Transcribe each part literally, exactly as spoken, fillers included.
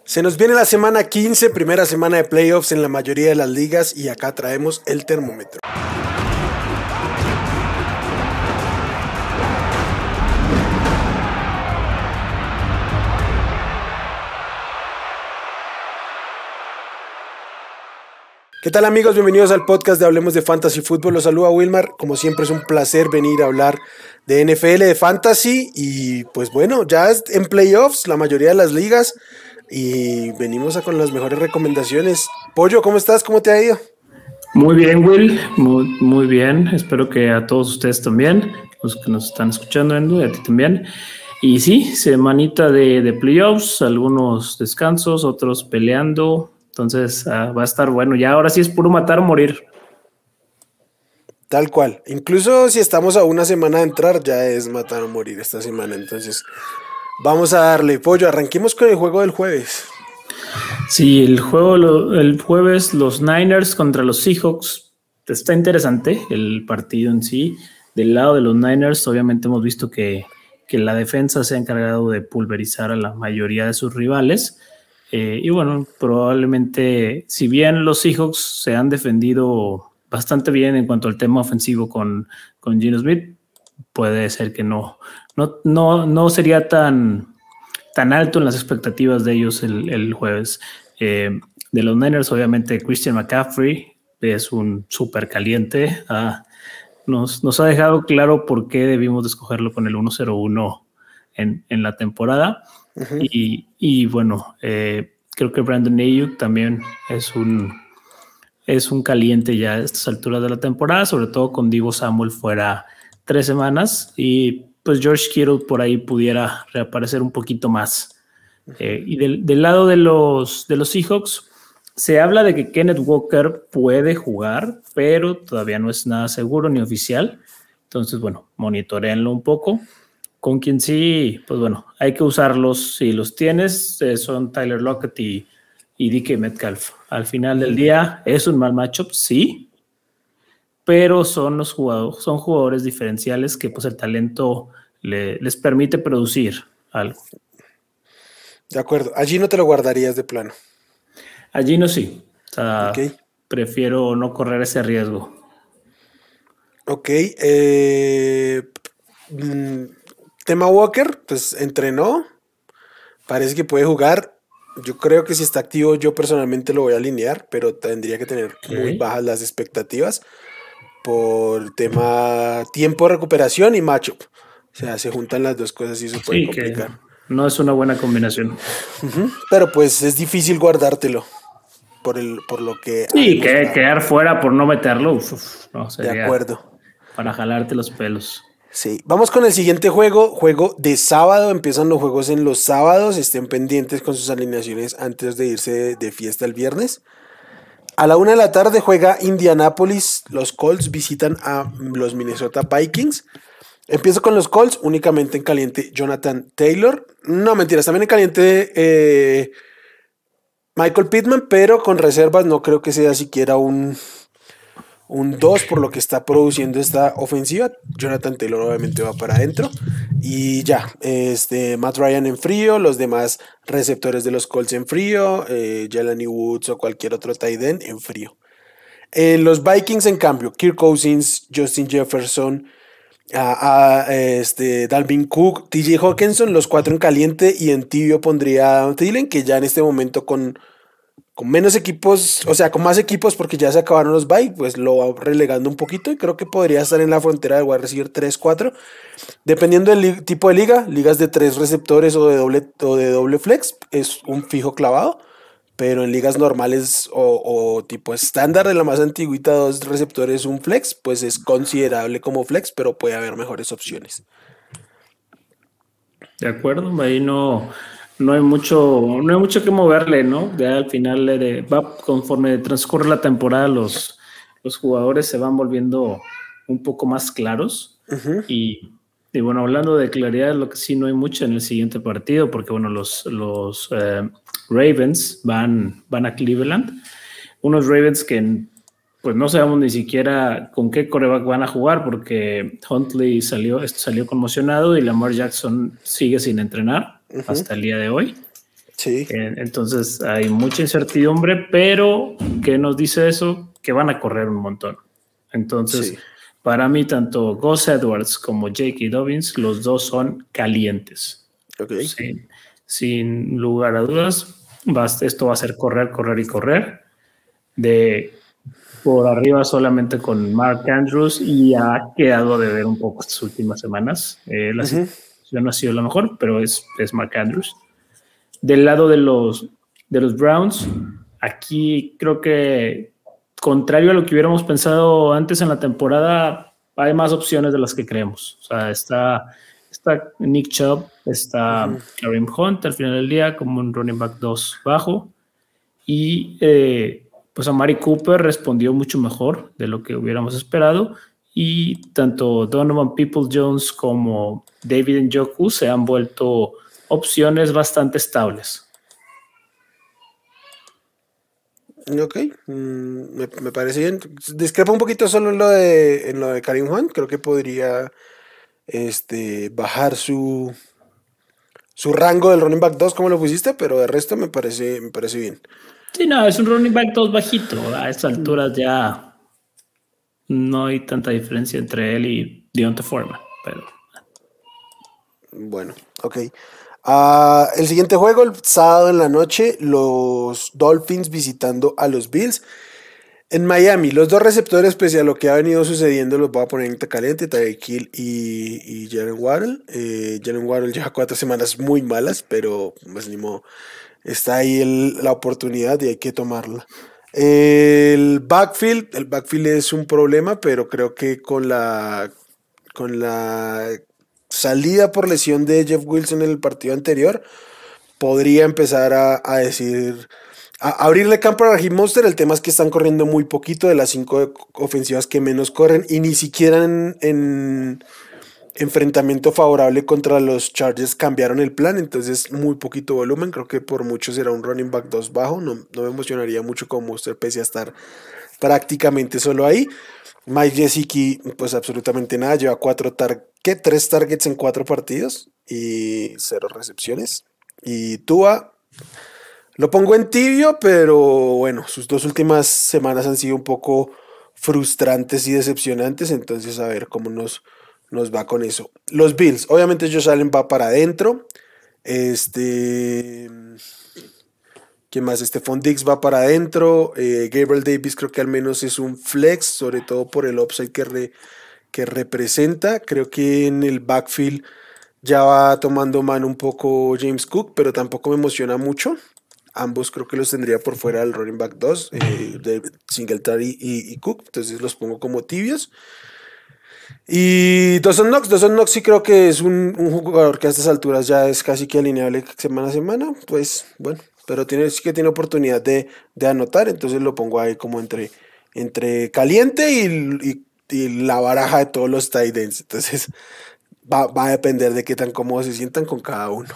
Se nos viene la semana quince, primera semana de playoffs en la mayoría de las ligas y acá traemos el termómetro. ¿Qué tal, amigos? Bienvenidos al podcast de Hablemos de Fantasy Fútbol. Los saluda Wilmar. Como siempre es un placer venir a hablar de N F L, de Fantasy y pues bueno, ya en playoffs la mayoría de las ligas y venimos a con las mejores recomendaciones. Pollo, ¿cómo estás? ¿Cómo te ha ido? Muy bien, Will, muy, muy bien. Espero que a todos ustedes también, los que nos están escuchando, y a ti también. Y sí, semanita de, de playoffs, algunos descansos, otros peleando. Entonces uh, va a estar bueno. Ya ahora sí es puro matar o morir. Tal cual. Incluso si estamos a una semana de entrar, ya es matar o morir esta semana. Entonces vamos a darle. Pollo, arranquemos con el juego del jueves. Sí, el juego lo, el jueves, los Niners contra los Seahawks. Está interesante el partido en sí. Del lado de los Niners, obviamente hemos visto que, que la defensa se ha encargado de pulverizar a la mayoría de sus rivales. Eh, y bueno, probablemente, si bien los Seahawks se han defendido bastante bien en cuanto al tema ofensivo con, con Geno Smith, puede ser que no, no, no, no sería tan, tan alto en las expectativas de ellos el, el jueves. Eh, de los Niners, obviamente, Christian McCaffrey es un súper caliente. Ah, nos, nos ha dejado claro por qué debimos de escogerlo con el uno cero uno en, en la temporada. Uh-huh. Y, y bueno, eh, creo que Brandon Ayuk también es un, es un caliente ya a estas alturas de la temporada, sobre todo con Deebo Samuel fuera tres semanas y pues George Kittle por ahí pudiera reaparecer un poquito más. Uh-huh. Eh, y del, del lado de los, de los Seahawks se habla de que Kenneth Walker puede jugar, pero todavía no es nada seguro ni oficial. Entonces, bueno, monitoréenlo un poco. Con quien sí, pues bueno, hay que usarlos si los tienes, eh, son Tyler Lockett y, y D K Metcalf. Al final del día es un mal matchup, sí, pero son los jugadores, son jugadores diferenciales que pues el talento le, les permite producir algo. De acuerdo, allí no te lo guardarías de plano. Allí no sí, o sea, okay. Prefiero no correr ese riesgo. Ok, eh... Mmm, tema Walker, pues entrenó, parece que puede jugar. Yo creo que si está activo, yo personalmente lo voy a alinear, pero tendría que tener okay. muy bajas las expectativas por tema tiempo de recuperación y matchup. O sea, se juntan las dos cosas y eso puede sí, complicar. No es una buena combinación. Uh-huh. Pero pues es difícil guardártelo por el por lo que. Sí, que quedar fuera por no meterlo. Uf, uf, no, sería de acuerdo. Para jalarte los pelos. Sí, vamos con el siguiente juego, juego de sábado, empiezan los juegos en los sábados, estén pendientes con sus alineaciones antes de irse de, de fiesta el viernes. A la una de la tarde juega Indianapolis, los Colts visitan a los Minnesota Vikings. Empiezo con los Colts, únicamente en caliente Jonathan Taylor, no mentiras, también en caliente eh, Michael Pittman, pero con reservas, no creo que sea siquiera un... un dos por lo que está produciendo esta ofensiva. Jonathan Taylor obviamente va para adentro. Y ya, este, Matt Ryan en frío, los demás receptores de los Colts en frío, eh, Jelani Woods o cualquier otro tight end en frío. Eh, los Vikings en cambio, Kirk Cousins, Justin Jefferson, a, a, este, Dalvin Cook, T J Hawkinson, los cuatro en caliente y en tibio pondría a Thielen, que ya en este momento con... con menos equipos, o sea, con más equipos porque ya se acabaron los bye, pues lo va relegando un poquito y creo que podría estar en la frontera del wide receiver tres cuatro, dependiendo del li- tipo de liga, ligas de tres receptores o de doble, o de doble flex, es un fijo clavado, pero en ligas normales o, o tipo estándar de la más antigüita, dos receptores, un flex, pues es considerable como flex, pero puede haber mejores opciones. De acuerdo, ahí no... No hay mucho, no hay mucho que moverle, ¿no? Ya al final de, va conforme transcurre la temporada, los, los jugadores se van volviendo un poco más claros. Uh-huh. Y, y bueno, hablando de claridad, lo que sí no hay mucho en el siguiente partido, porque bueno, los, los eh, Ravens van, van a Cleveland. Unos Ravens que pues no sabemos ni siquiera con qué quarterback van a jugar, porque Huntley salió, salió conmocionado y Lamar Jackson sigue sin entrenar. Uh-huh. Hasta el día de hoy. Sí. Entonces hay mucha incertidumbre, pero ¿qué nos dice eso? Que van a correr un montón. Entonces, sí. Para mí, tanto Gus Edwards como J K. Dobbins, los dos son calientes. Okay. Sin, sin lugar a dudas, esto va a ser correr, correr y correr. De por arriba solamente con Mark Andrews y ha quedado de ver un poco estas últimas semanas. Eh, la uh-huh. situación no ha sido la mejor, pero es, es Mark Andrews. Del lado de los, de los Browns, aquí creo que, contrario a lo que hubiéramos pensado antes en la temporada, hay más opciones de las que creemos. O sea, está, está Nick Chubb, está uh-huh. Kareem Hunt al final del día como un running back dos bajo. Y eh, pues Amari Cooper respondió mucho mejor de lo que hubiéramos esperado. Y tanto Donovan Peoples-Jones como David Njoku se han vuelto opciones bastante estables. Ok, mm, me, me parece bien. Discrepa un poquito solo en lo de, en lo de Kareem Hunt. Creo que podría este, bajar su, su rango del running back dos como lo pusiste, pero de resto me parece, me parece bien. Sí, no, es un running back dos bajito. A estas alturas ya no hay tanta diferencia entre él y Deontay Foreman, pero... Bueno, ok. Uh, el siguiente juego, el sábado en la noche, los Dolphins visitando a los Bills en Miami. Los dos receptores, pese a lo que ha venido sucediendo, los voy a poner en caliente: Tyreek Hill y, y Jalen Waddle. Eh, Jalen Waddle lleva cuatro semanas muy malas, pero pues ni modo, está ahí el, la oportunidad y hay que tomarla. El backfield, el backfield es un problema, pero creo que con la con la salida por lesión de Jeff Wilson en el partido anterior, podría empezar a, a decir, a, a abrirle campo a Raheem Mostert. El tema es que están corriendo muy poquito, de las cinco ofensivas que menos corren, y ni siquiera en, en enfrentamiento favorable contra los Chargers cambiaron el plan, entonces muy poquito volumen. Creo que por mucho será un running back dos bajo. No, no me emocionaría mucho con Mostert, pese a estar prácticamente solo ahí. Mike Gesicki, pues absolutamente nada, lleva cuatro tar ¿qué? tres targets en cuatro partidos y cero recepciones. Y Tua, lo pongo en tibio, pero bueno, sus dos últimas semanas han sido un poco frustrantes y decepcionantes, entonces a ver cómo nos, nos va con eso. Los Bills, obviamente Josh Allen va para adentro. Este... ¿Quién más? Stephon Diggs va para adentro. Eh, Gabriel Davis creo que al menos es un flex, sobre todo por el upside que, re, que representa. Creo que en el backfield ya va tomando mano un poco James Cook, pero tampoco me emociona mucho. Ambos creo que los tendría por fuera del running back dos, eh, de Singletary y, y Cook, entonces los pongo como tibios. Y Dawson Knox, Dawson Knox sí creo que es un, un jugador que a estas alturas ya es casi que alineable semana a semana, pues bueno. Pero tiene, sí que tiene oportunidad de, de anotar, entonces lo pongo ahí como entre, entre caliente y, y, y la baraja de todos los tight ends. Entonces va, va a depender de qué tan cómodos se sientan con cada uno.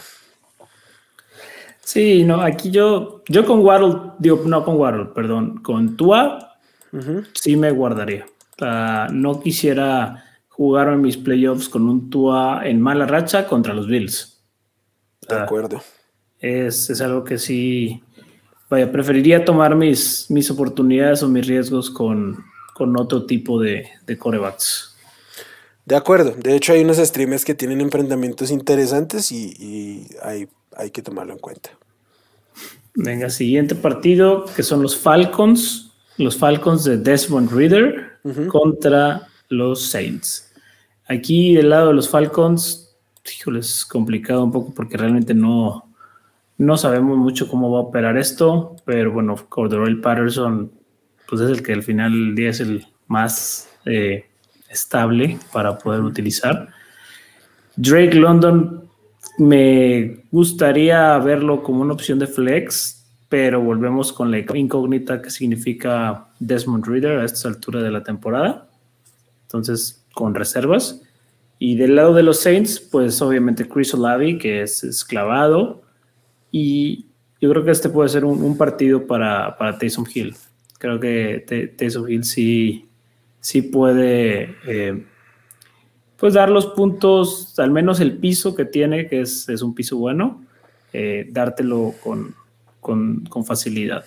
Sí, no, aquí yo, yo con Waddle, digo, no con Waddle, perdón, con Tua, uh-huh. sí me guardaría. Uh, no quisiera jugar en mis playoffs con un Tua en mala racha contra los Bills. De acuerdo. Uh, Es, es algo que sí, vaya, preferiría tomar mis, mis oportunidades o mis riesgos con, con otro tipo de, de quarterbacks. De acuerdo, de hecho hay unos streamers que tienen enfrentamientos interesantes y, y hay, hay que tomarlo en cuenta. Venga, siguiente partido, que son los Falcons, los Falcons de Desmond Ridder uh-huh. contra los Saints. Aquí del lado de los Falcons, híjole, es complicado un poco porque realmente no... No sabemos mucho cómo va a operar esto, pero bueno, Cordarrelle Patterson pues es el que al final del día es el más eh, estable para poder utilizar. Drake London me gustaría verlo como una opción de flex, pero volvemos con la incógnita que significa Desmond Ridder a esta altura de la temporada. Entonces, con reservas. Y del lado de los Saints, pues obviamente Chris Olave, que es esclavado. Y yo creo que este puede ser un, un partido para, para Taysom Hill. Creo que T- Taysom Hill sí, sí puede eh, pues dar los puntos, al menos el piso que tiene, que es, es un piso bueno. eh, dártelo con, con, con facilidad.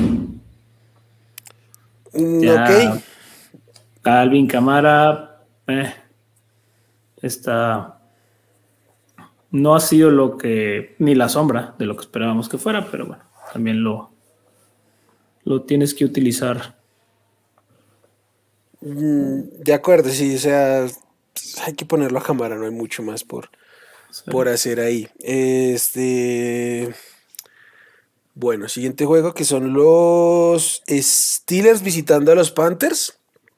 Mm, Ya ok. Alvin Kamara eh, está, no ha sido lo que, ni la sombra de lo que esperábamos que fuera, pero bueno, también lo, lo tienes que utilizar. Mm, de acuerdo, sí, o sea, hay que ponerlo a cámara, no hay mucho más por, Sí. por hacer ahí. Este, bueno, siguiente juego que son los Steelers visitando a los Panthers.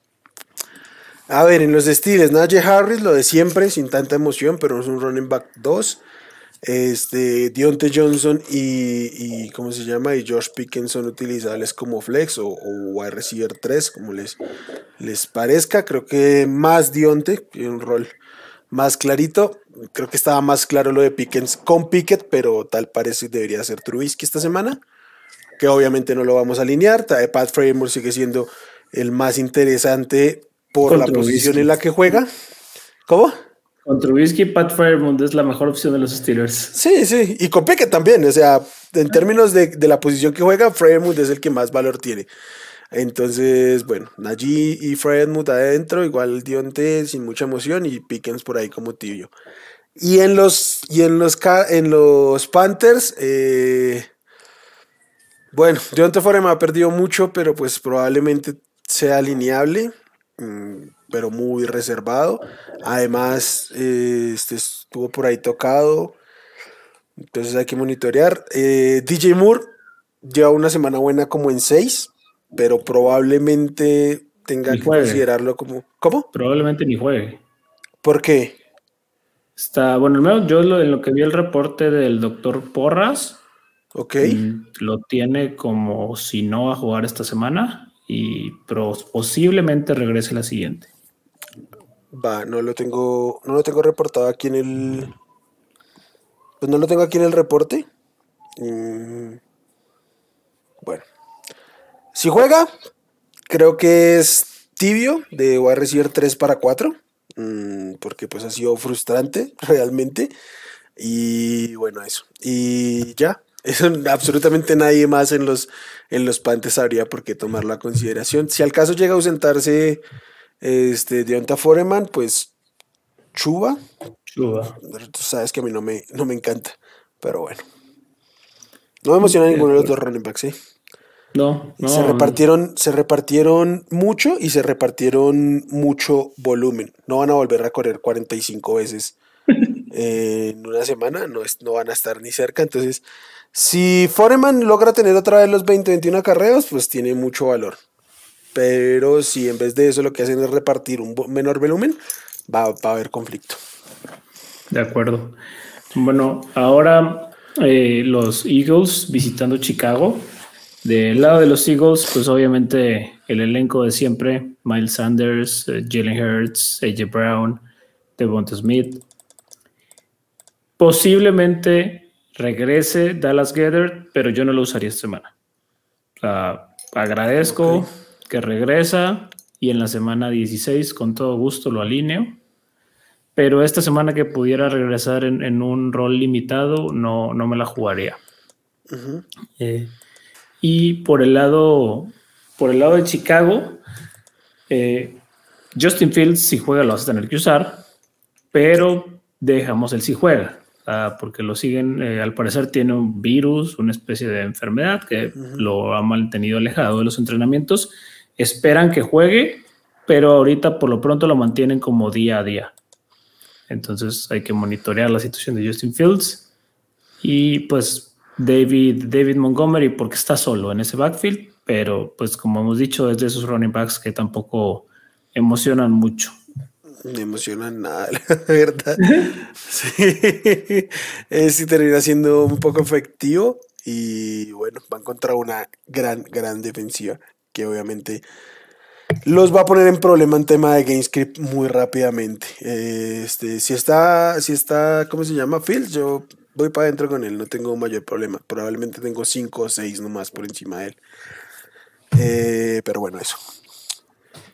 A ver, en los Steelers, Najee Harris, lo de siempre, sin tanta emoción, pero es un running back dos. Este, Dionte Johnson y, y, ¿cómo se llama? Y Josh Pickens son utilizables como flex o, o wide receiver tres, como les, les parezca. Creo que más Dionte, tiene un rol más clarito. Creo que estaba más claro lo de Pickens con Pickett, pero tal parece que debería ser Trubisky esta semana, que obviamente no lo vamos a alinear. Pat Framer sigue siendo el más interesante por la Contra posición en Trubisky. la que juega. ¿Cómo? Con Trubisky, Pat Fairmont es la mejor opción de los Steelers. Sí, sí, y con Pickett también, o sea, en términos de, de la posición que juega, Freiermuth es el que más valor tiene. Entonces, bueno, Najee y Freiermuth adentro, igual Dionte sin mucha emoción y Pickens por ahí como tibio. Y en los, y en los, en los Panthers, eh, bueno, Dionte Foreman ha perdido mucho, pero pues probablemente sea alineable, mmm, pero muy reservado. Además, eh, este estuvo por ahí tocado. Entonces hay que monitorear. Eh, D J Moore lleva una semana buena como en seis, pero probablemente tenga Ni que juegue. considerarlo como... ¿Cómo? Probablemente ni juegue. ¿Por qué? Está, bueno, al menos yo lo, en lo que vi el reporte del doctor Porras, Ok. mmm, lo tiene como si no va a jugar esta semana y pero posiblemente regrese la siguiente. Va, no lo tengo, no lo tengo reportado aquí en el... Pues no lo tengo aquí en el reporte. Mm, bueno. Si juega, creo que es tibio de wide receiver tres para cuatro. Mm, porque pues ha sido frustrante realmente. Y bueno, eso. Y ya. Eso, absolutamente nadie más en los, en los Panthers habría por qué tomarlo a consideración. Si al caso llega a ausentarse este, Deonta Foreman, pues Chuba. Chuba. Tú sabes que a mí no me, no me encanta. Pero bueno. No me emociona De ninguno de los acuerdo. dos running backs, ¿eh? No, Se no, repartieron, se repartieron mucho y se repartieron mucho volumen. No van a volver a correr cuarenta y cinco veces eh, en una semana, no, es, no van a estar ni cerca. Entonces, si Foreman logra tener otra vez los veinte, veintiún acarreos, pues tiene mucho valor. Pero si en vez de eso lo que hacen es repartir un menor volumen, va, va a haber conflicto. de acuerdo. Bueno, ahora eh, los Eagles visitando Chicago. Del lado de los Eagles, pues obviamente el elenco de siempre, Miles Sanders, eh, Jalen Hurts, A J Brown, Devonta Smith. Posiblemente regrese Dallas Goedert, pero yo no lo usaría esta semana. O sea, Ok. agradezco que regresa y en la semana dieciséis con todo gusto lo alineo. Pero esta semana que pudiera regresar en, en un rol limitado, no, no me la jugaría. Uh-huh. Eh, y por el lado, por el lado de Chicago, eh, Justin Fields, si juega, lo vas a tener que usar, pero dejamos el si juega, uh, porque lo siguen, eh, al parecer tiene un virus, una especie de enfermedad que Uh-huh. lo ha mantenido alejado de los entrenamientos. Esperan que juegue, pero ahorita por lo pronto lo mantienen como día a día. Entonces hay que monitorear la situación de Justin Fields y pues David, David Montgomery porque está solo en ese backfield, pero pues como hemos dicho es de esos running backs que tampoco emocionan mucho. Me emociona nada, la verdad. Sí, sí termina siendo un poco efectivo y bueno, van contra una gran, gran defensiva que obviamente los va a poner en problema en tema de game script muy rápidamente. Este, si está, si está, ¿cómo se llama? Fields, yo voy para adentro con él, no tengo mayor problema. Probablemente tengo cinco o seis nomás por encima de él. Eh, pero bueno, eso.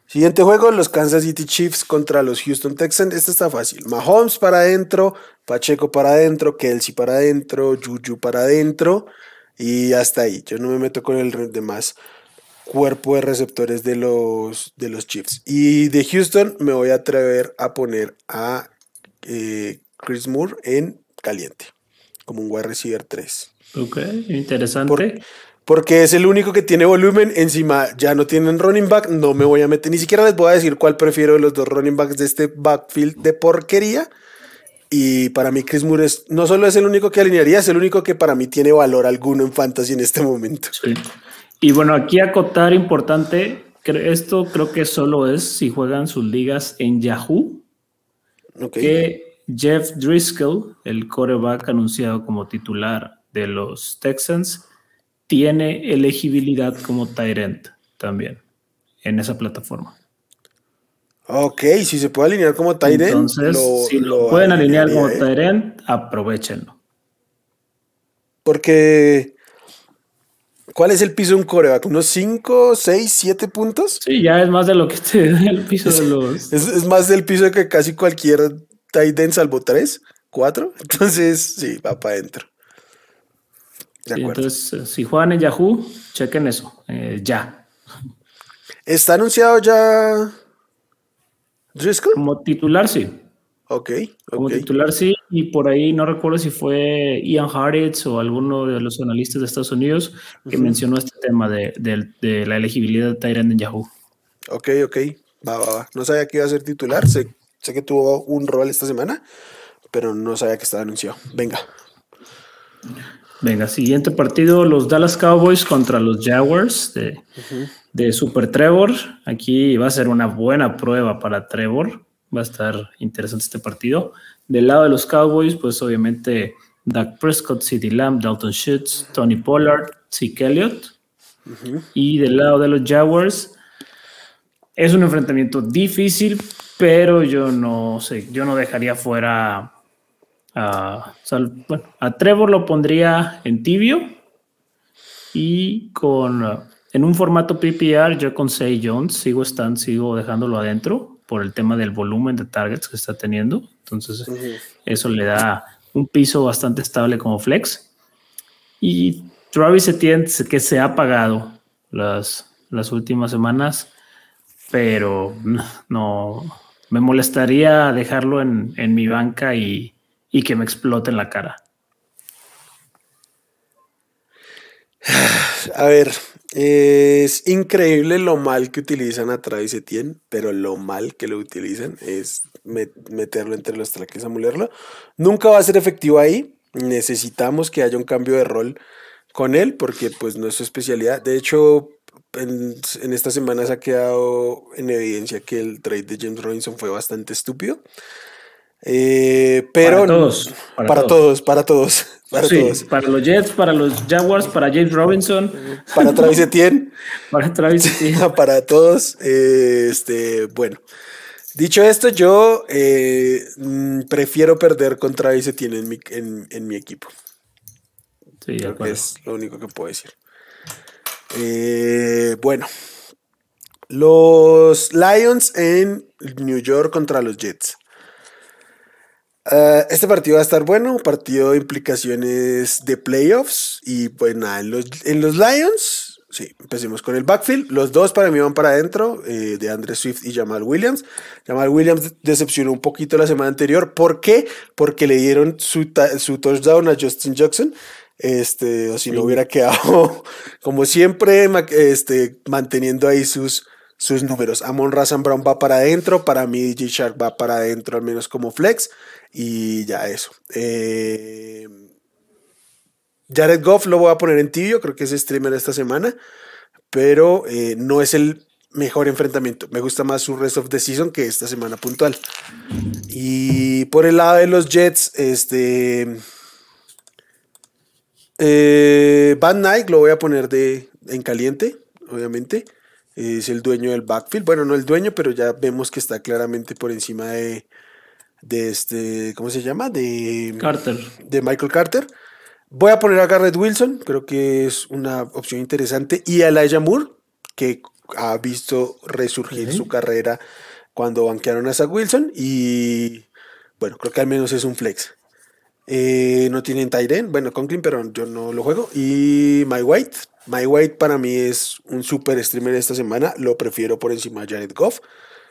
Siguiente juego, los Kansas City Chiefs contra los Houston Texans. Este está fácil. Mahomes para adentro, Pacheco para adentro, Kelsey para adentro, Juju para adentro y hasta ahí. Yo no me meto con el demás cuerpo de receptores de los, de los Chiefs. Y de Houston me voy a atrever a poner a eh, Chris Moore en caliente, como un wide receiver tres. Ok, interesante. Por, porque es el único que tiene volumen. Encima ya no tienen running back. No me voy a meter. Ni siquiera les voy a decir cuál prefiero de los dos running backs de este backfield de porquería. Y para mí Chris Moore es, no solo es el único que alinearía, es el único que para mí tiene valor alguno en fantasy en este momento. Sí. Y bueno, aquí acotar importante, esto creo que solo es si juegan sus ligas en Yahoo. Okay. Que Jeff Driscoll, el quarterback anunciado como titular de los Texans, tiene elegibilidad como tight end también en esa plataforma. Ok, si se puede alinear como tight end. Entonces, lo, si lo, lo pueden alinear como eh. tight end, aprovechenlo. Porque, ¿cuál es el piso de un quarterback? ¿Unos cinco, seis, siete puntos? Sí, ya es más de lo que te da el piso de los... Es, es más del piso de que casi cualquier tight end, salvo tres, cuatro. Entonces, sí, va para adentro. Sí, entonces, si juegan en Yahoo, chequen eso, eh, ya. ¿Está anunciado ya Driscoll? Como titular, sí. Ok, ok. Como titular, sí. Y por ahí no recuerdo si fue Ian Hartitz o alguno de los analistas de Estados Unidos que uh-huh. mencionó este tema de, de, de la elegibilidad de tight end en Yahoo. Ok, ok. Va, va, va. No sabía que iba a ser titular. Sé, sé que tuvo un rol esta semana, pero no sabía que estaba anunciado. Venga. Venga, siguiente partido, los Dallas Cowboys contra los Jaguars de, uh-huh. de Super Trevor. Aquí va a ser una buena prueba para Trevor. Va a estar interesante este partido. Del lado de los Cowboys, pues obviamente Dak Prescott, CeeDee Lamb, Dalton Schultz, Tony Pollard, Zeke Elliott. Uh-huh. Y del lado de los Jaguars, es un enfrentamiento difícil, pero yo no sé, yo no dejaría fuera... Uh, o sea, bueno, a Trevor lo pondría en tibio y con uh, en un formato P P R yo con Zay Jones sigo estando, sigo dejándolo adentro por el tema del volumen de targets que está teniendo. Entonces uh-huh. eso le da un piso bastante estable como flex. Y Travis Etienne, que se ha pagado las, las últimas semanas, pero no me molestaría dejarlo en, en mi banca y y que me explote en la cara. A ver, es increíble lo mal que utilizan a Travis Etienne, pero lo mal que lo utilizan es met- meterlo entre los traques, amulerlo. Nunca va a ser efectivo ahí. Necesitamos que haya un cambio de rol con él, porque pues no es su especialidad. De hecho, en, en esta semana se ha quedado en evidencia que el trade de James Robinson fue bastante estúpido. Eh, pero para todos, para, para todos. todos, para todos, para sí, todos. Para los Jets, para los Jaguars, para James Robinson, para Travis Etienne, para Travis Etienne, para todos. Eh, este, bueno, dicho esto, yo eh, prefiero perder con Travis Etienne en mi, en, en mi equipo. Sí, de acuerdo. Es lo único que puedo decir. Eh, bueno, los Lions en New York contra los Jets. Uh, este partido va a estar bueno, un partido de implicaciones de playoffs. Y pues nada, en los, en los Lions, sí, empecemos con el backfield. Los dos para mí van para adentro, eh, de Andre Swift y Jamal Williams. Jamal Williams decepcionó un poquito la semana anterior. ¿Por qué? Porque le dieron su, ta- su touchdown a Justin Jackson. Este, o si sí. no hubiera quedado, como siempre, este, manteniendo ahí sus, sus números. Amon-Ra Saint Brown va para adentro. Para mí, D J Shark va para adentro, al menos como flex. Y ya eso. Eh, Jared Goff lo voy a poner en tibio, creo que es streamer esta semana, pero eh, no es el mejor enfrentamiento. Me gusta más su rest of the season que esta semana puntual. Y por el lado de los Jets, este eh, Van Knight lo voy a poner de, en caliente, obviamente. Es el dueño del backfield. Bueno, no el dueño, pero ya vemos que está claramente por encima de de este, ¿cómo se llama? De Carter. De Michael Carter. Voy a poner a Garrett Wilson, creo que es una opción interesante. Y a Elijah Moore, que ha visto resurgir Sí. su carrera cuando banquearon a Zach Wilson y bueno, creo que al menos es un flex. Eh, no tienen tight end, bueno, Conklin, pero yo no lo juego. Y My White, My White para mí es un super streamer esta semana, lo prefiero por encima de Jared Goff.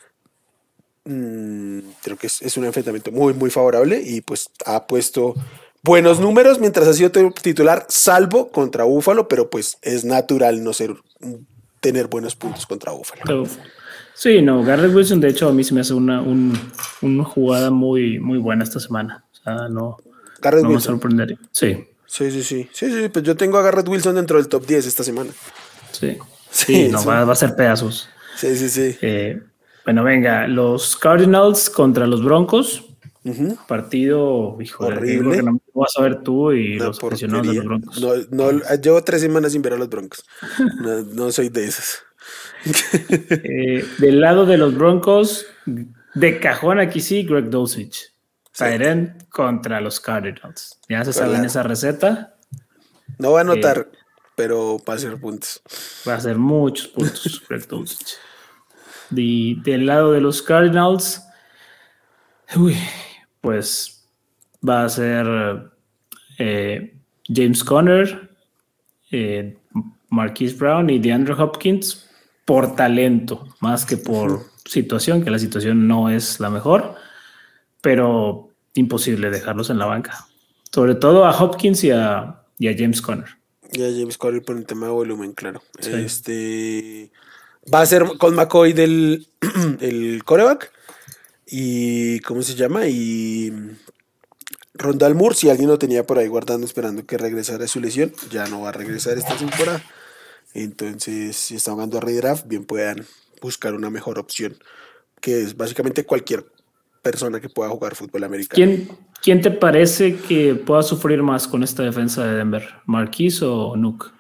Mm, creo que es, es un enfrentamiento muy, muy favorable y pues ha puesto buenos números mientras ha sido titular, salvo contra Búfalo, pero pues es natural no ser tener buenos puntos contra Búfalo. Pero, sí, no, Garrett Wilson, de hecho, a mí se me hace una, un, una jugada muy, muy buena esta semana. O sea, no, Garrett no me Wilson. sorprendería. Sí, Sí, sí, sí, sí, sí, pues yo tengo a Garrett Wilson dentro del top diez esta semana. sí. Sí, Sí, no, eso. va, va a ser pedazos. Sí, sí, sí. Eh, bueno, venga, los Cardinals contra los Broncos. Ujú. Partido, híjole, que creo que Horrible. no lo vas a ver tú y Una los aficionados de porquería. los Broncos. No, no, llevo tres semanas sin ver a los Broncos. No, no soy de esos. Eh, del lado de los Broncos, de cajón aquí sí, Greg Dulcich. Sí, Tyrant contra los Cardinals. Ya se saben claro. esa receta. No va a Eh, anotar, pero va a hacer puntos. va a hacer muchos puntos Greg Dulcich. De, del lado de los Cardinals, uy, pues va a ser eh, James Conner, eh, Marquise Brown y DeAndre Hopkins por talento, más que por situación, que la situación no es la mejor, pero imposible dejarlos en la banca. Sobre todo a Hopkins y a, y a James Conner. Ya James Conner por un tema de volumen, claro. Sí. Este va a ser con McCoy del el coreback. Y ¿cómo se llama? Y Rondal Moore, si alguien lo tenía por ahí guardando esperando que regresara de su lesión, ya no va a regresar esta temporada. Entonces, si están jugando a redraft, bien puedan buscar una mejor opción, que es básicamente cualquier persona que pueda jugar fútbol americano. ¿Quién, ¿Quién te parece que pueda sufrir más con esta defensa de Denver? ¿Marquise o Nuke?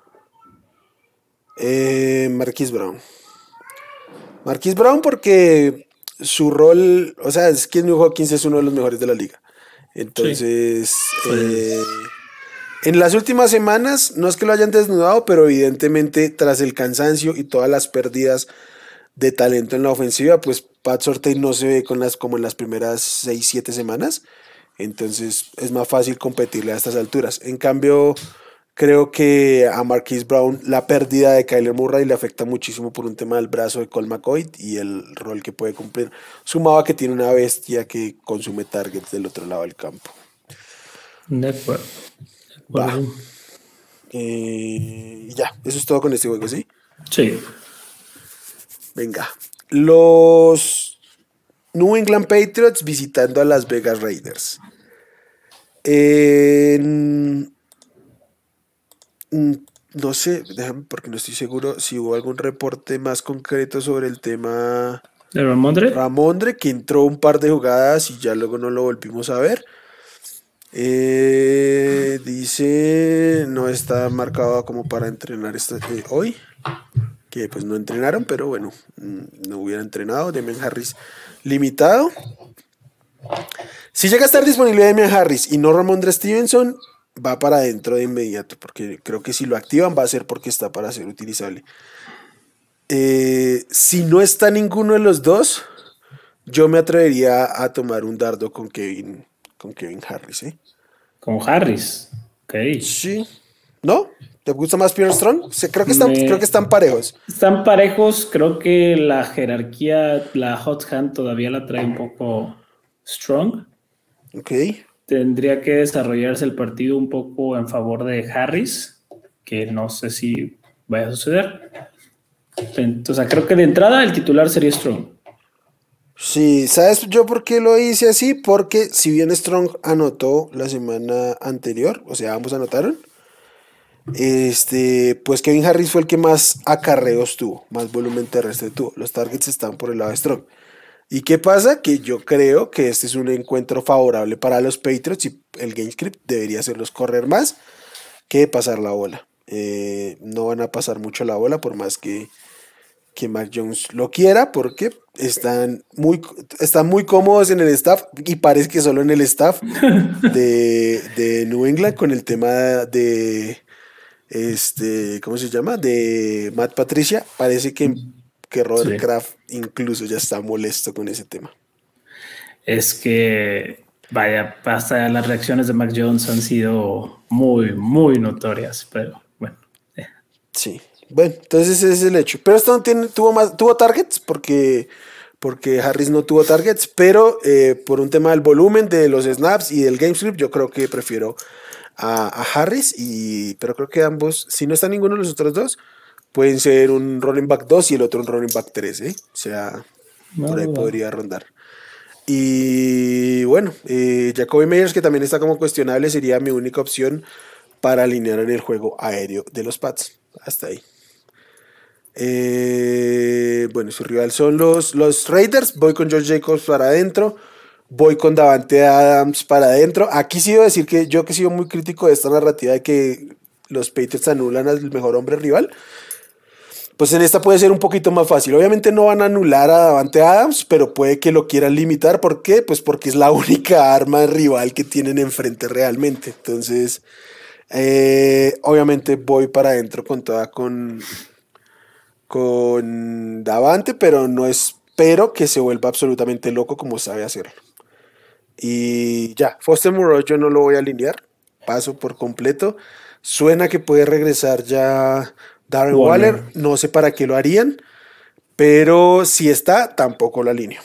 Eh, Marquise Brown. Marquise Brown porque su rol, o sea, es que New Hawkins es uno de los mejores de la liga. Entonces, sí. eh, en las últimas semanas, no es que lo hayan desnudado, pero evidentemente tras el cansancio y todas las pérdidas de talento en la ofensiva, pues Pat Surtain no se ve con las, como en las primeras seis siete semanas. Entonces es más fácil competirle a estas alturas. En cambio, creo que a Marquise Brown la pérdida de Kyler Murray le afecta muchísimo por un tema del brazo de Colt McCoy y el rol que puede cumplir. Sumado a que tiene una bestia que consume targets del otro lado del campo. De acuerdo. De acuerdo. Va. Eh, ya, eso es todo con este juego, ¿sí? Sí. Venga. Los New England Patriots visitando a Las Vegas Raiders. Eh, no sé, déjame porque no estoy seguro si hubo algún reporte más concreto sobre el tema ¿De Ramondre? Ramondre, que entró un par de jugadas y ya luego no lo volvimos a ver. Eh, dice, no está marcado como para entrenar esta, eh, hoy, que pues no entrenaron, pero bueno, no hubiera entrenado. Demian Harris limitado. Si llega a estar disponible Demian Harris y no Ramondre Stevenson, va para adentro de inmediato, porque creo que si lo activan va a ser porque está para ser utilizable. Eh, si no está ninguno de los dos, yo me atrevería a tomar un dardo con Kevin, con Kevin Harris, ¿eh? Con Harris. Ok. Sí. ¿No? ¿Te gusta más Pierre Strong? Sí, creo, que están, Me... creo que están parejos. Están parejos. Creo que la jerarquía, la hot hand todavía la trae un poco Strong. Ok. Tendría que desarrollarse el partido un poco en favor de Harris, que no sé si vaya a suceder. Entonces, creo que de entrada el titular sería Strong. Sí, ¿sabes yo por qué lo hice así? Porque si bien Strong anotó la semana anterior, o sea, ambos anotaron, este, pues Kevin Harris fue el que más acarreos tuvo, más volumen terrestre tuvo. Los targets están por el lado de Strong. ¿Y qué pasa? Que yo creo que este es un encuentro favorable para los Patriots y el game script debería hacerlos correr más que pasar la bola. Eh, no van a pasar mucho la bola por más que, que Mac Jones lo quiera, porque están muy, están muy cómodos en el staff y parece que solo en el staff de, de New England con el tema de, este, ¿cómo se llama? De Matt Patricia. Parece que, que Robert Sí. Kraft incluso ya está molesto con ese tema. Es que, vaya, hasta las reacciones de Mac Jones han sido muy, muy notorias, pero bueno. eh. Sí. Bueno, entonces ese es el hecho. Pero esto no tiene, tuvo más, tuvo targets porque, porque Harris no tuvo targets, pero eh, por un tema del volumen de los snaps y del game script, yo creo que prefiero a, a Harris, y, pero creo que ambos, si no está ninguno de los otros dos, pueden ser un running back dos y el otro un running back tres, ¿eh? O sea, No, por ahí no. podría rondar. Y bueno, eh, Jacoby Meyers, que también está como cuestionable, sería mi única opción para alinear en el juego aéreo de los Pats. Hasta ahí. Eh, bueno, su rival son los, los Raiders. Voy con Josh Jacobs para adentro. Voy con Davante Adams para adentro. Aquí sí debo decir que yo que he sido muy crítico de esta narrativa de que los Patriots anulan al mejor hombre rival. Pues en esta puede ser un poquito más fácil. Obviamente no van a anular a Davante Adams, pero puede que lo quieran limitar. ¿Por qué? Pues porque es la única arma rival que tienen enfrente realmente. Entonces, eh, obviamente voy para adentro con toda con, con Davante, pero no espero que se vuelva absolutamente loco como sabe hacerlo. Y ya, Foster Moreau yo no lo voy a alinear. Paso por completo. Suena que puede regresar ya Darren Waller. Waller. No sé para qué lo harían, pero si está, tampoco lo alineo.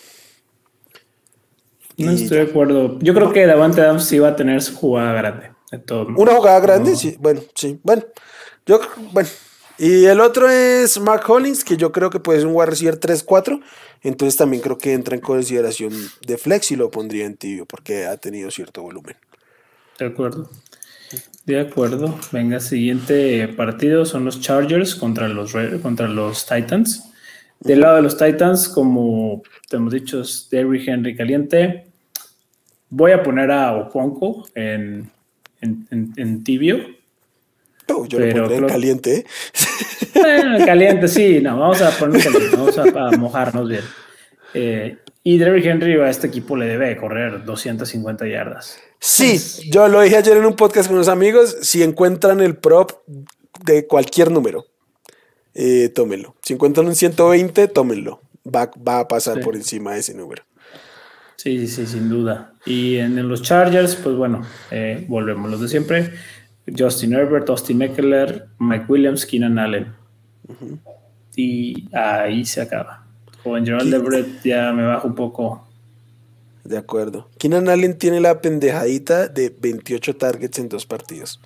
No Y estoy ya. de acuerdo. Yo creo que Davante Adams sí va a tener su jugada grande. De todo modo. Una jugada grande, No. sí. Bueno, sí. Bueno, yo, bueno. Y el otro es Mark Hollins, que yo creo que puede ser un wide receiver tres cuatro. Entonces también creo que entra en consideración de flex y lo pondría en tibio porque ha tenido cierto volumen. De acuerdo. De acuerdo. Venga, siguiente partido son los Chargers contra los, contra los Titans. Del lado de los Titans, como te hemos dicho, es Derrick Henry caliente. Voy a poner a Okonkwo en, en, en, en tibio. Oh, yo pero lo pondré en caliente, ¿eh? Bueno, caliente, sí. No, vamos a poner caliente. Vamos a, a mojarnos bien. Eh, y Derrick Henry a este equipo le debe correr doscientas cincuenta yardas. Sí, yo lo dije ayer en un podcast con unos amigos. Si encuentran el prop de cualquier número, eh, tómenlo. Si encuentran un ciento veinte, tómenlo. Va, va a pasar Sí. por encima de ese número. Sí, sí, sin duda. Y en, en los Chargers, pues bueno, eh, volvemos los de siempre. Justin Herbert, Austin Eckler, Mike Williams, Keenan Allen. Uh-huh. Y ahí se acaba. Con Gerald Everett ya me bajo un poco. De acuerdo. Keenan Allen tiene la pendejadita de veintiocho targets en dos partidos.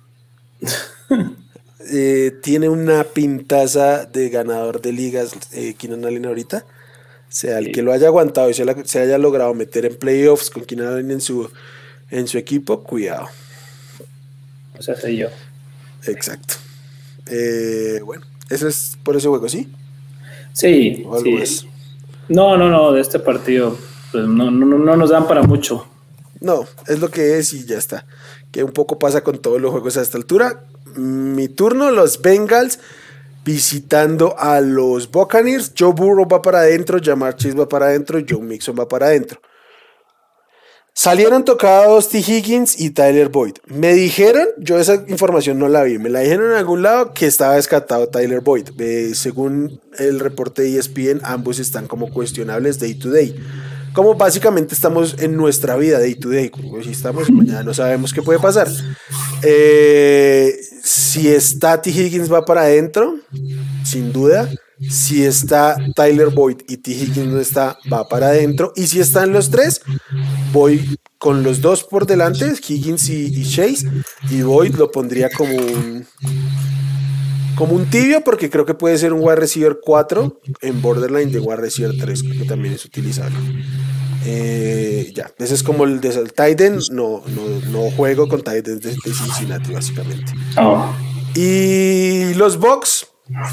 eh, tiene una pintaza de ganador de ligas, eh, Keenan Allen ahorita. O sea, el sí. que lo haya aguantado y se, la, se haya logrado meter en playoffs con Keenan Allen en su, en su equipo, cuidado. O sea, soy yo. Exacto. Eh, bueno, eso es por ese juego, ¿sí? Sí. ¿O algo sí. más? No, no, no, de este partido pues no, no, no nos dan para mucho. No, es lo que es y ya está. Que un poco pasa con todos los juegos a esta altura. Mi turno, los Bengals visitando a los Buccaneers. Joe Burrow va para adentro, Ja'Marr Chase va para adentro, Joe Mixon va para adentro. Salieron tocados T. Higgins y Tyler Boyd. Me dijeron, yo esa información no la vi, me la dijeron en algún lado que estaba descartado Tyler Boyd. Eh, según el reporte de E S P N, ambos están como cuestionables day to day. Como básicamente estamos en nuestra vida day to day. Como si estamos, mañana no sabemos qué puede pasar. Eh, si está T. Higgins va para adentro, sin duda. Si está Tyler Boyd y T. Higgins no está, va para adentro. Y si están los tres, voy con los dos por delante, Higgins y, y Chase. Y Boyd lo pondría como un, como un tibio, porque creo que puede ser un wide receiver cuatro en borderline de wide receiver tres, creo que también es utilizable. Eh, ya, ese es como el de el tight end. No, no, no juego con tight end de, de Cincinnati, básicamente. Oh. Y los Bucks.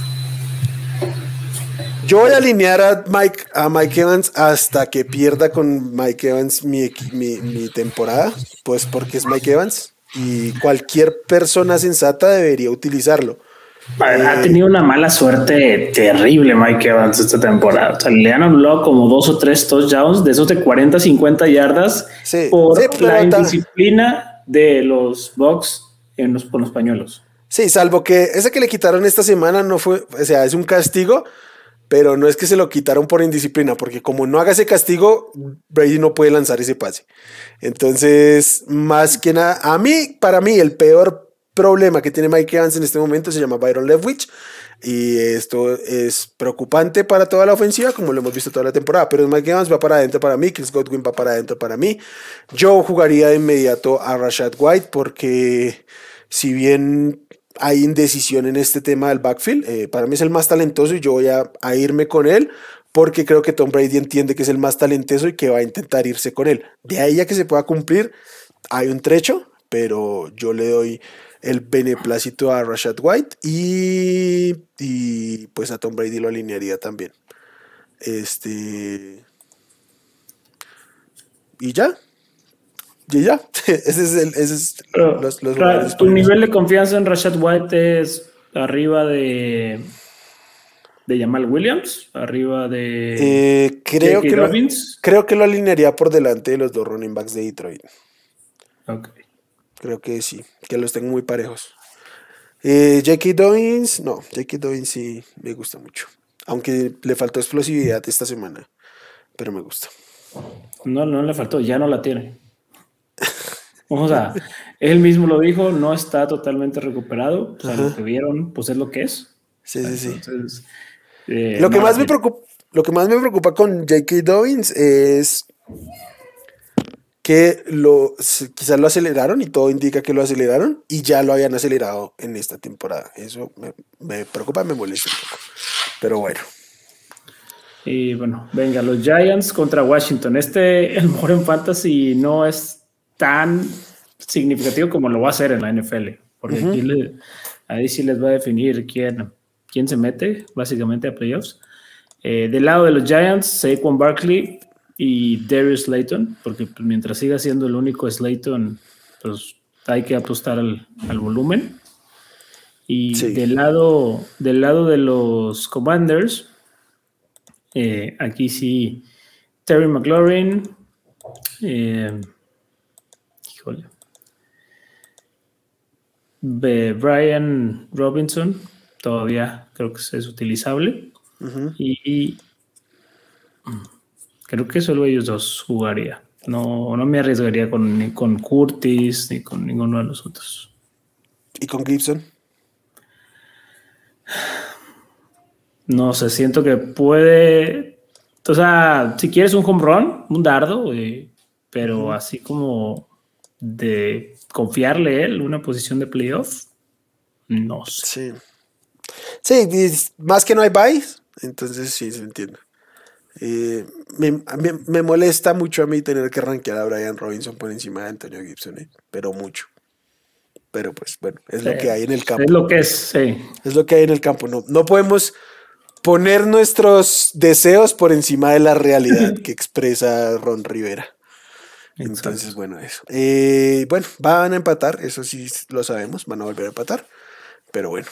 Yo voy a alinear a Mike, a Mike Evans hasta que pierda con Mike Evans mi, mi, mi temporada, pues porque es Mike Evans y cualquier persona sensata debería utilizarlo. Ha eh, tenido una mala suerte terrible Mike Evans esta temporada. O sea, le han anulado como dos o tres touchdowns de esos de cuarenta, cincuenta yardas sí, por sí, la indisciplina de los Bucks en los, con los pañuelos. Sí, salvo que ese que le quitaron esta semana no fue, o sea, es un castigo, pero no es que se lo quitaron por indisciplina, porque como no haga ese castigo, Brady no puede lanzar ese pase. Entonces, más que nada, a mí, para mí, el peor problema que tiene Mike Evans en este momento se llama Byron Leftwich, y esto es preocupante para toda la ofensiva, como lo hemos visto toda la temporada, pero Mike Evans va para adentro para mí, Chris Godwin va para adentro para mí. Yo jugaría de inmediato a Rashad White, porque si bien hay indecisión en este tema del backfield, eh, para mí es el más talentoso y yo voy a, a irme con él, porque creo que Tom Brady entiende que es el más talentoso y que va a intentar irse con él. De ahí a que se pueda cumplir, hay un trecho, pero yo le doy el beneplácito a Rashad White y, y pues a Tom Brady lo alinearía también. Este. Y ya. Y ya. Ese es el. Ese es Pero, los, los Ra- ¿tu nivel de confianza en Rashad White es arriba de, de Jamal Williams? ¿Arriba de Eh, creo, J que K. lo, Dobbins? creo que lo alinearía por delante de los dos running backs de Detroit. Ok. Creo que sí, que los tengo muy parejos. Eh, J K. Dobbins, no, J K. Dobbins sí me gusta mucho. Aunque le faltó explosividad esta semana, pero me gusta. No, no le faltó, ya no la tiene. O sea, él mismo lo dijo, no está totalmente recuperado. O sea, Ajá. lo que vieron, pues es lo que es. Sí, sí, sí. Entonces, eh, Lo que, no la más me tiene. preocupa, lo que más me preocupa con J K. Dobbins es que lo, quizás lo aceleraron y todo indica que lo aceleraron y ya lo habían acelerado en esta temporada. Eso me, me preocupa, me molesta un poco. Pero bueno. Y bueno, venga, los Giants contra Washington. Este, el mejor en fantasy no es tan significativo como lo va a hacer en la N F L, porque uh-huh. aquí le, ahí sí les va a definir quién, quién se mete básicamente a playoffs. Eh, del lado de los Giants, Saquon Barkley y Darius Slayton, porque pues, mientras siga siendo el único Slayton, pues hay que apostar al, al volumen. Y sí. del, lado, del lado de los Commanders, eh, aquí sí, Terry McLaurin, eh, híjole, B- Brian Robinson, todavía creo que es utilizable. Uh-huh. Y, y creo que solo ellos dos jugaría. No, no me arriesgaría con, ni con Curtis ni con ninguno de los otros. ¿Y con Gibson? No sé, siento que puede. O sea, si quieres un home run, un dardo, eh, pero uh-huh. así como de confiarle él una posición de playoff, no sé. Sí, sí, más que no hay buys, entonces sí, se entiende. Eh, me, me, me molesta mucho a mí tener que rankear a Brian Robinson por encima de Antonio Gibson, ¿eh? Pero mucho. Pero pues bueno, es sí, lo que hay en el campo. Es lo que es, sí. Es lo que hay en el campo. No, no podemos poner nuestros deseos por encima de la realidad que expresa Ron Rivera. Exacto. Entonces, bueno, eso. Eh, bueno, van a empatar, eso sí lo sabemos, van a volver a empatar. Pero bueno,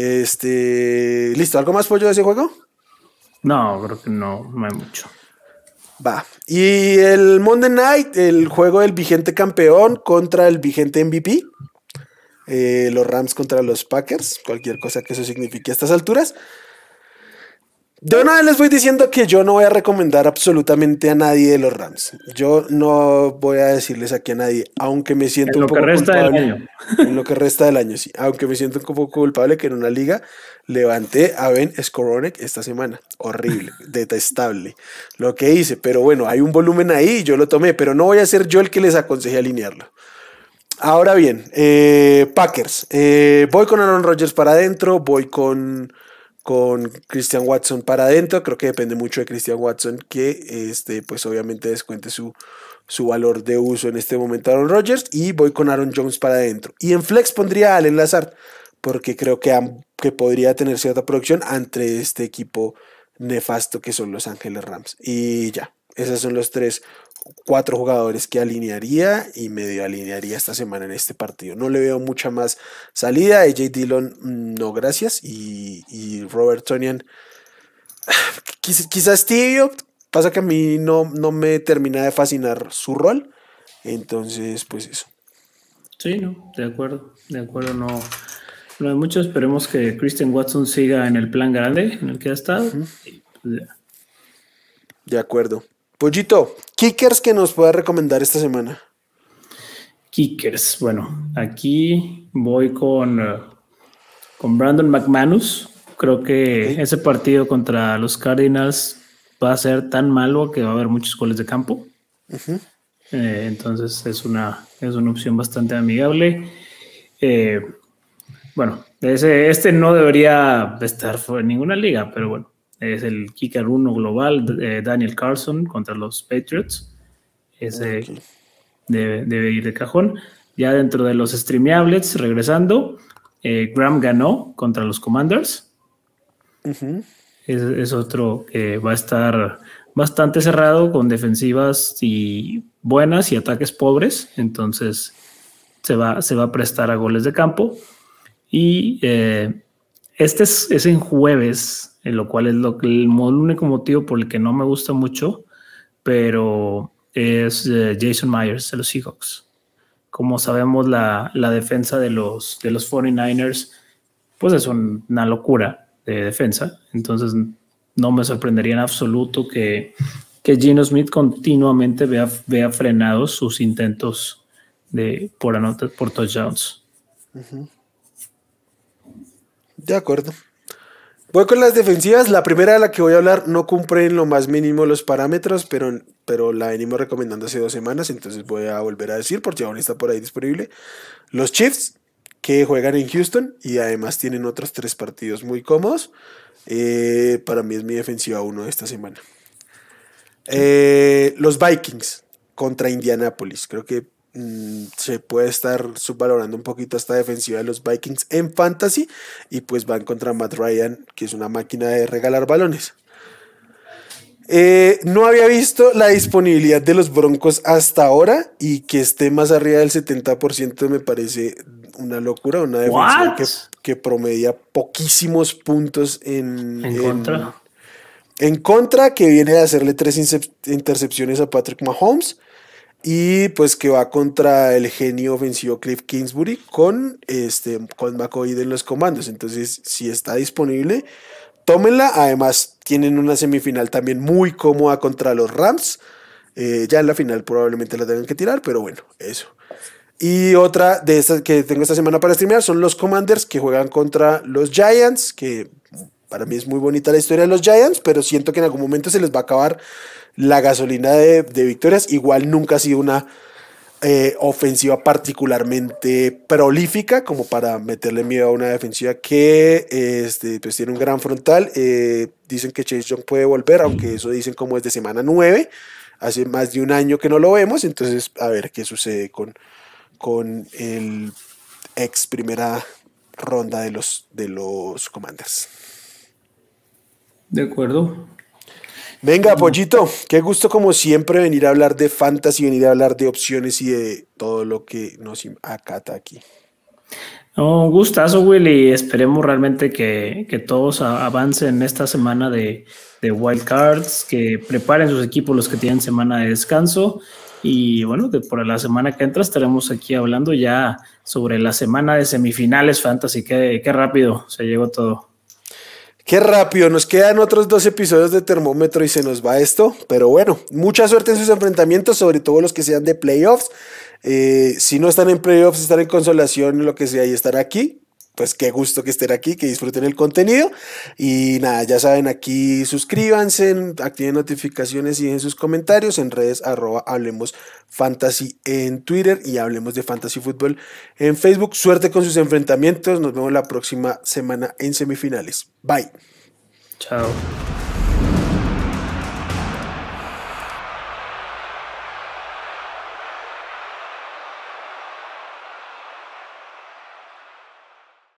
este, listo. ¿Algo más, Pollo, de ese juego? No, creo que no, no hay mucho. Va. Y el Monday Night, el juego del vigente campeón contra el vigente M V P. Eh, los Rams contra los Packers. Cualquier cosa que eso signifique a estas alturas. De una vez les voy diciendo que yo no voy a recomendar absolutamente a nadie de los Rams. Yo no voy a decirles aquí a nadie, aunque me siento un poco culpable. En lo que resta del año, sí. Aunque me siento un poco culpable que en una liga levanté a Ben Skowronek esta semana. Horrible, detestable lo que hice. Pero bueno, hay un volumen ahí y yo lo tomé, pero no voy a ser yo el que les aconseje alinearlo. Ahora bien, eh, Packers. Eh, voy con Aaron Rodgers para adentro, voy con... con Christian Watson para adentro. Creo que depende mucho de Christian Watson que este, pues obviamente descuente su, su valor de uso en este momento a Aaron Rodgers, y voy con Aaron Jones para adentro. Y en flex pondría a Allen Lazard, porque creo que, que podría tener cierta producción ante este equipo nefasto que son Los Ángeles Rams. Y ya, esos son los tres, cuatro jugadores que alinearía y medio alinearía esta semana en este partido. No le veo mucha más salida. A J. Dillon, no gracias. Y, y Robert Tonyan, quiz, quizás tibio. Pasa que a mí no, no me termina de fascinar su rol. Entonces, pues eso. Sí, no, de acuerdo. De acuerdo, no. No hay mucho, esperemos que Christian Watson siga en el plan grande en el que ha estado. Uh-huh. Y, pues, ya. De acuerdo. Pollito, kickers que nos pueda recomendar esta semana. Kickers, bueno, aquí voy con, uh, con Brandon McManus. Creo que okay. ese partido contra los Cardinals va a ser tan malo que va a haber muchos goles de campo. Uh-huh. Eh, entonces es una, es una opción bastante amigable. Eh, bueno, ese, este no debería estar fuera en ninguna liga, pero bueno, es el kicker uno global, eh, Daniel Carlson contra los Patriots. Ese okay. debe, debe ir de cajón. Ya dentro de los streameables, regresando, eh, Graham ganó contra los Commanders. Uh-huh. Es, es otro que va a estar bastante cerrado, con defensivas y buenas y ataques pobres, entonces se va, se va a prestar a goles de campo. Y eh, este es, es en jueves, en lo cual es lo, el, el único motivo por el que no me gusta mucho, pero es eh, Jason Myers de los Seahawks. Como sabemos, la, la defensa de los, de los cuarenta y nueve ers pues es un, una locura de defensa, entonces no me sorprendería en absoluto que, que Geno Smith continuamente vea, vea frenados sus intentos de, por, anotar, por touchdowns. Uh-huh. De acuerdo. Voy con las defensivas. La primera de la que voy a hablar no cumple en lo más mínimo los parámetros, pero, pero la venimos recomendando hace dos semanas, entonces voy a volver a decir, porque aún está por ahí disponible. Los Chiefs, que juegan en Houston y además tienen otros tres partidos muy cómodos. Eh, para mí es mi defensiva uno de esta semana. Eh, los Vikings contra Indianapolis. Creo que mmm, se puede estar subvalorando un poquito esta defensiva de los Vikings en fantasy, y pues van contra Matt Ryan, que es una máquina de regalar balones. Eh, no había visto la disponibilidad de los Broncos hasta ahora, y que esté más arriba del setenta por ciento me parece una locura. Una defensiva que, que promedia poquísimos puntos en, en, en contra. En contra, que viene de hacerle tres intercepciones a Patrick Mahomes, y pues que va contra el genio ofensivo Cliff Kingsbury con, este, con McCoy en los comandos. Entonces, si está disponible, tómenla. Además, tienen una semifinal también muy cómoda contra los Rams. Eh, ya en la final probablemente la tengan que tirar, pero bueno, eso. Y otra de estas que tengo esta semana para streamear son los Commanders, que juegan contra los Giants, que para mí es muy bonita la historia de los Giants, pero siento que en algún momento se les va a acabar la gasolina de, de victorias. Igual nunca ha sido una eh, ofensiva particularmente prolífica como para meterle miedo a una defensiva que este, pues tiene un gran frontal. Eh, dicen que Chase Young puede volver, aunque eso dicen como es de semana nueve. Hace más de un año que no lo vemos, entonces a ver qué sucede con, con el ex primera ronda de los, de los Commanders. De acuerdo. Venga, Pollito, qué gusto como siempre venir a hablar de fantasy, venir a hablar de opciones y de todo lo que nos acata aquí. No, un gustazo, Willy. Esperemos realmente que, que todos avancen esta semana de, de Wild Cards, que preparen sus equipos los que tienen semana de descanso. Y bueno, de por la semana que entra estaremos aquí hablando ya sobre la semana de semifinales fantasy. Qué, qué rápido se llegó todo. Qué rápido, nos quedan otros dos episodios de termómetro y se nos va esto, pero bueno, mucha suerte en sus enfrentamientos, sobre todo los que sean de playoffs. Eh, si no están en playoffs, están en consolación, lo que sea, y estar aquí, pues qué gusto que estén aquí, que disfruten el contenido. Y nada, ya saben, aquí suscríbanse, activen notificaciones y dejen sus comentarios en redes arroba Hablemos Fantasy en Twitter y Hablemos de Fantasy Fútbol en Facebook. Suerte con sus enfrentamientos, nos vemos la próxima semana en semifinales. Bye. Chao.